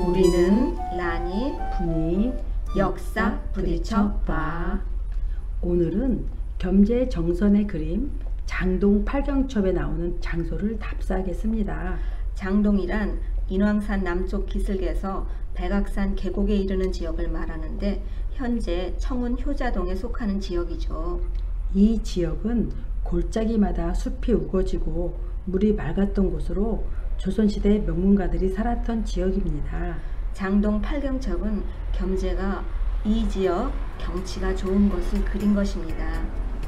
우리는 라니 분이 역사 부딪혀봐. 오늘은 겸재 정선의 그림 장동 팔경첩에 나오는 장소를 답사하겠습니다. 장동이란 인왕산 남쪽 기슭에서 백악산 계곡에 이르는 지역을 말하는데 현재 청운 효자동에 속하는 지역이죠. 이 지역은 골짜기마다 숲이 우거지고 물이 맑았던 곳으로 조선시대 명문가들이 살았던 지역입니다. 장동 팔경첩은 겸재가 이 지역 경치가 좋은 것을 그린 것입니다.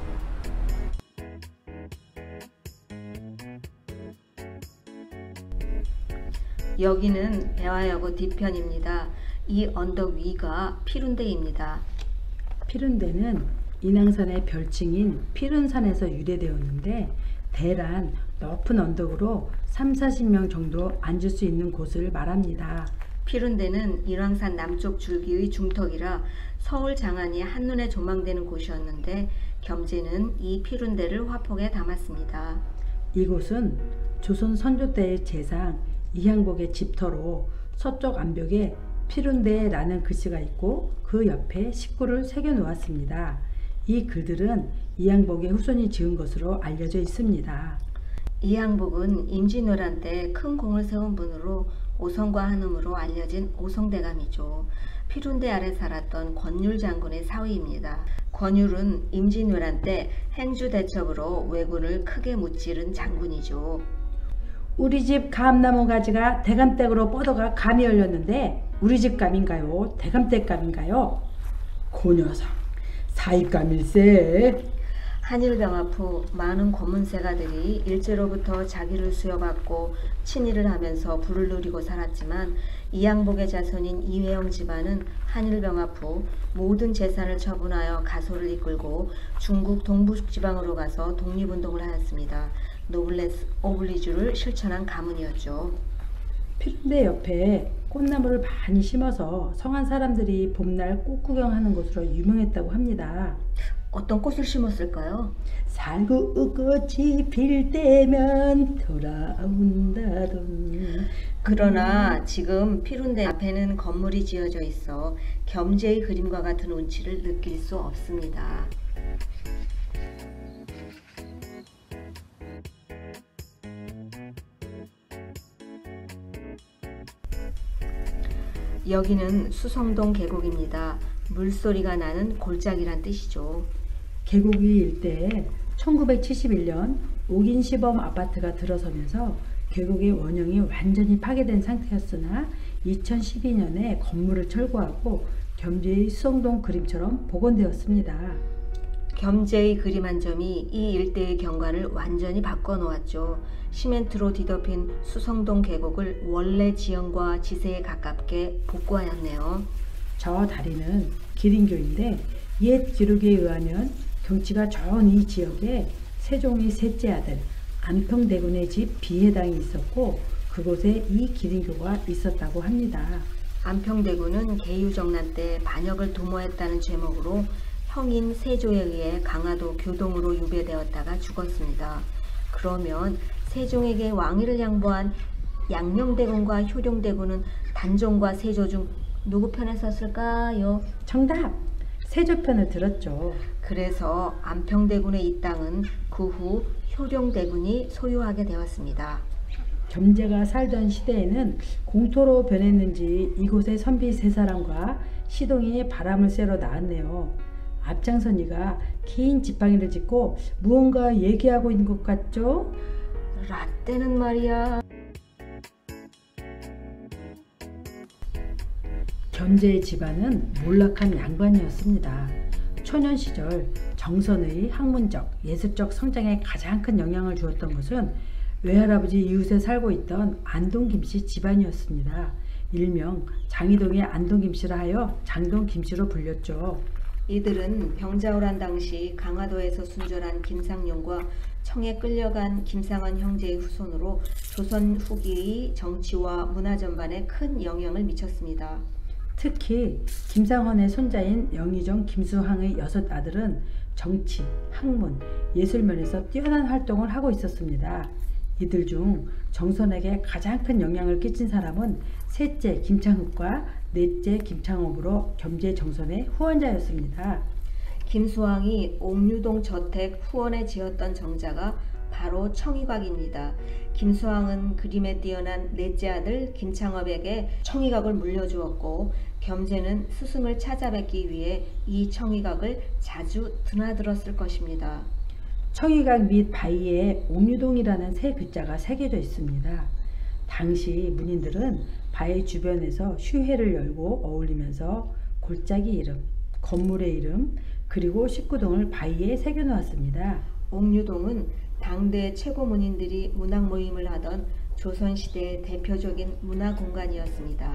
여기는 배화여고 뒤편입니다. 이 언덕 위가 피룬대입니다. 피룬대는 인왕산의 별칭인 피룬산에서 유래되었는데 대란 높은 언덕으로 30-40명 정도 앉을 수 있는 곳을 말합니다. 피룬대는 인왕산 남쪽 줄기의 중턱이라 서울 장안이 한눈에 조망되는 곳이었는데 겸재는 이 피룬대를 화폭에 담았습니다. 이곳은 조선 선조 때의 제상 이향복의 집터로 서쪽 암벽에 피룬대라는 글씨가 있고 그 옆에 식구를 새겨 놓았습니다. 이 글들은 이향복의 후손이 지은 것으로 알려져 있습니다. 이향복은 임진왜란 때 큰 공을 세운 분으로 오성과 한음으로 알려진 오성대감이죠. 피룬대 아래 살았던 권율 장군의 사위입니다. 권율은 임진왜란 때 행주대첩으로 왜군을 크게 무찌른 장군이죠. 우리 집 감나무 가지가 대감댁으로 뻗어가 감이 열렸는데 우리 집 감인가요? 대감댁 감인가요? 고녀상 사익감일세. 한일병합 후 많은 권문세가들이 일제로부터 자기를 수여받고 친일을 하면서 부를 누리고 살았지만 이향복의 자손인 이회영 집안은 한일병합 후 모든 재산을 처분하여 가소를 이끌고 중국 동부지방으로 가서 독립운동을 하였습니다. 노블레스 오블리주를 실천한 가문이었죠. 피룬대 옆에 꽃나무를 많이 심어서 성한 사람들이 봄날 꽃 구경하는 곳으로 유명했다고 합니다. 어떤 꽃을 심었을까요? 살구 꽃이 필 때면 돌아온다던. 그러나 지금 피룬대 앞에는 건물이 지어져 있어 겸재의 그림과 같은 운치를 느낄 수 없습니다. 여기는 수성동 계곡입니다. 물소리가 나는 골짜기란 뜻이죠. 계곡 위 일대에 1971년 옥인시범 아파트가 들어서면서 계곡의 원형이 완전히 파괴된 상태였으나 2012년에 건물을 철거하고 겸재의 수성동 그림처럼 복원되었습니다. 겸재의 그림 한 점이 이 일대의 경관을 완전히 바꿔놓았죠. 시멘트로 뒤덮인 수성동 계곡을 원래 지형과 지세에 가깝게 복구하였네요. 저 다리는 기린교인데 옛 기록에 의하면 경치가 좋은 이 지역에 세종의 셋째 아들 안평대군의 집 비해당이 있었고 그곳에 이 기린교가 있었다고 합니다. 안평대군은 계유정난 때 반역을 도모했다는 제목으로 형인 세조에 의해 강화도 교동으로 유배되었다가 죽었습니다. 그러면 세종에게 왕위를 양보한 양녕대군과 효령대군은 단종과 세조 중 누구 편에 섰을까요? 정답! 세조 편을 들었죠. 그래서 안평대군의 이 땅은 그 후 효령대군이 소유하게 되었습니다. 겸재가 살던 시대에는 공토로 변했는지 이곳의 선비 세 사람과 시동이 바람을 쐬러 나왔네요. 앞장선이가 긴 지팡이를 짚고 무언가 얘기하고 있는 것 같죠? 라떼는 말이야. 겸재의 집안은 몰락한 양반이었습니다. 초년 시절 정선의 학문적, 예술적 성장에 가장 큰 영향을 주었던 것은 외할아버지 이웃에 살고 있던 안동 김씨 집안이었습니다. 일명 장이동의 안동 김씨라 하여 장동 김씨로 불렸죠. 이들은 병자호란 당시 강화도에서 순절한 김상룡과 청에 끌려간 김상환 형제의 후손으로 조선 후기의 정치와 문화 전반에 큰 영향을 미쳤습니다. 특히 김상헌의 손자인 영의정 김수항의 6 아들은 정치, 학문, 예술 면에서 뛰어난 활동을 하고 있었습니다. 이들 중 정선에게 가장 큰 영향을 끼친 사람은 셋째 김창흡과 넷째 김창업으로 겸재 정선의 후원자였습니다. 김수왕이 옥류동 저택 후원에 지었던 정자가 바로 청이각입니다. 김수왕은 그림에 뛰어난 넷째 아들 김창업에게 청이각을 물려주었고 겸재는 스승을 찾아뵙기 위해 이 청이각을 자주 드나들었을 것입니다. 청이각 및 바위에 옥류동이라는 세 글자가 새겨져 있습니다. 당시 문인들은 바위 주변에서 휴회를 열고 어울리면서 골짜기 이름, 건물의 이름, 그리고 식구등을 바위에 새겨 놓았습니다. 옥류동은 당대 최고 문인들이 문학 모임을 하던 조선시대의 대표적인 문화 공간이었습니다.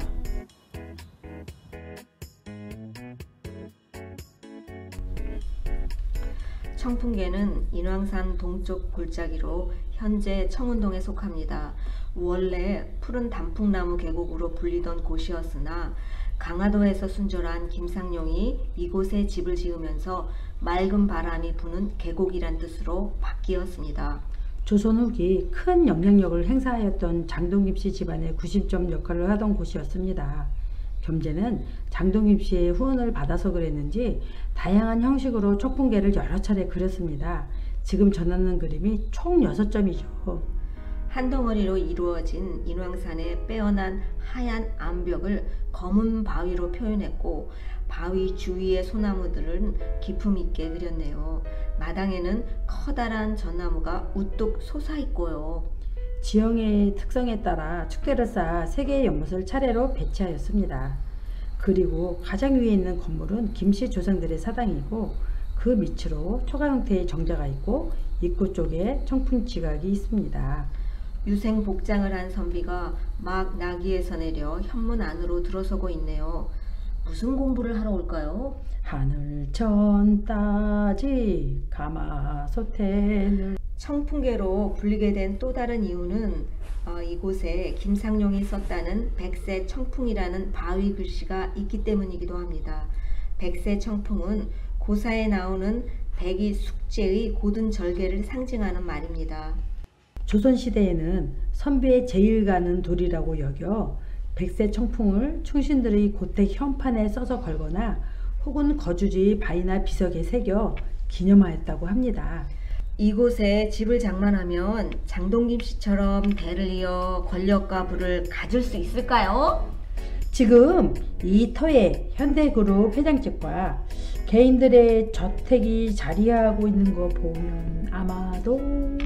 청풍계는 인왕산 동쪽 골짜기로 현재 청운동에 속합니다. 원래 푸른 단풍나무 계곡으로 불리던 곳이었으나 강화도에서 순절한 김상룡이 이곳에 집을 지으면서 맑은 바람이 부는 계곡이란 뜻으로 바뀌었습니다. 조선 후기 큰 영향력을 행사하였던 장동김 씨 집안의 구심점 역할을 하던 곳이었습니다. 겸재는 장동김 씨의 후원을 받아서 그랬는지 다양한 형식으로 촉풍계를 여러 차례 그렸습니다. 지금 전하는 그림이 총 6점이죠. 한 덩어리로 이루어진 인왕산의 빼어난 하얀 암벽을 검은 바위로 표현했고 바위 주위의 소나무들은 기품 있게 그렸네요. 마당에는 커다란 전나무가 우뚝 솟아있고요. 지형의 특성에 따라 축대를 쌓아 3개의 연못을 차례로 배치하였습니다. 그리고 가장 위에 있는 건물은 김씨 조상들의 사당이고 그 밑으로 초가 형태의 정자가 있고 입구 쪽에 청풍지각이 있습니다. 유생 복장을 한 선비가 막 나귀에서 내려 현문 안으로 들어서고 있네요. 무슨 공부를 하러 올까요? 하늘천 따지 가마솥에는 청풍계로 불리게 된 또 다른 이유는 이곳에 김상룡이 썼다는 백세 청풍이라는 바위 글씨가 있기 때문이기도 합니다. 백세 청풍은 고사에 나오는 백이 숙제의 고든 절개를 상징하는 말입니다. 조선시대에는 선비의 제일 가는 도리라고 여겨 백세 청풍을 충신들의 고택 현판에 써서 걸거나 혹은 거주지 바위나 비석에 새겨 기념하였다고 합니다. 이곳에 집을 장만하면 장동김 씨처럼 대를 이어 권력과 부를 가질 수 있을까요? 지금 이 터에 현대그룹 회장집과 개인들의 저택이 자리하고 있는 거 보면 아마도